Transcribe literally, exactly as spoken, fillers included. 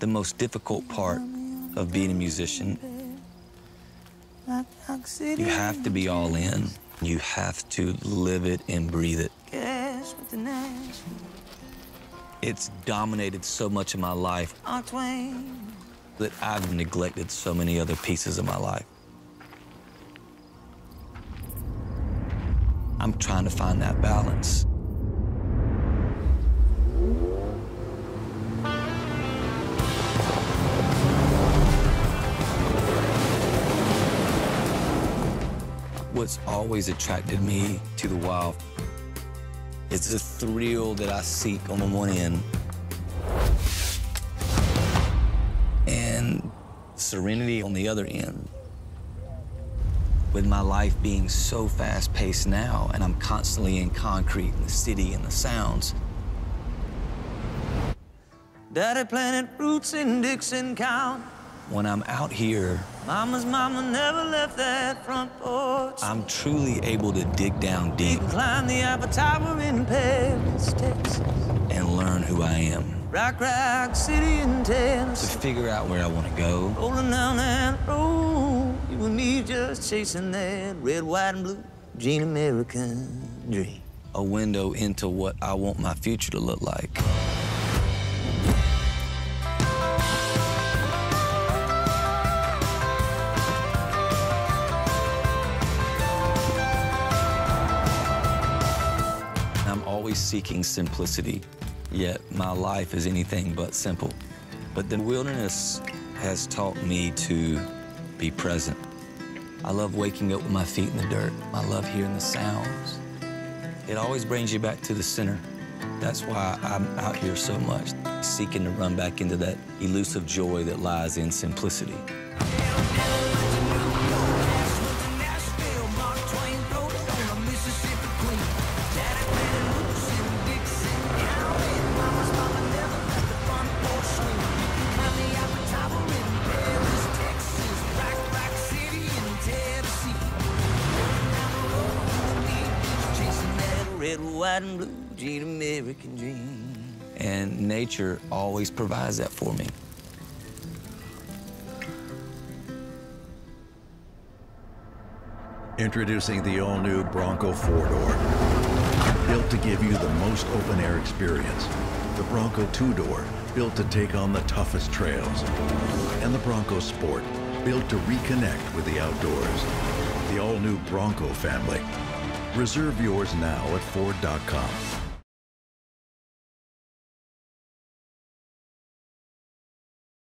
The most difficult part of being a musician, you have to be all in. You have to live it and breathe it. It's dominated so much of my life that I've neglected so many other pieces of my life. I'm trying to find that balance. What's always attracted me to the wild is the thrill that I seek on the one end and serenity on the other end. With my life being so fast-paced now, and I'm constantly in concrete, and the city, and the sounds. Daddy planted roots in Dixon County. When I'm out here, Mama's mama never left that front porch. I'm truly able to dig down deep. Climb the Apple Tower in Paris, Texas. And learn who I am. Rock, rock, city in Tennessee. To figure out where I want to go. Rolling down that road, you and me just chasing that red, white, and blue Gene American dream. A window into what I want my future to look like. I'm always seeking simplicity, yet my life is anything but simple. But the wilderness has taught me to be present. I love waking up with my feet in the dirt. I love hearing the sounds. It always brings you back to the center. That's why I'm out here so much, seeking to run back into that elusive joy that lies in simplicity. Red, white, and blue, Gene American dream. And nature always provides that for me. Introducing the all-new Bronco four-door. Built to give you the most open-air experience. The Bronco two-door, built to take on the toughest trails. And the Bronco Sport, built to reconnect with the outdoors. The all-new Bronco family. Reserve yours now at Ford dot com.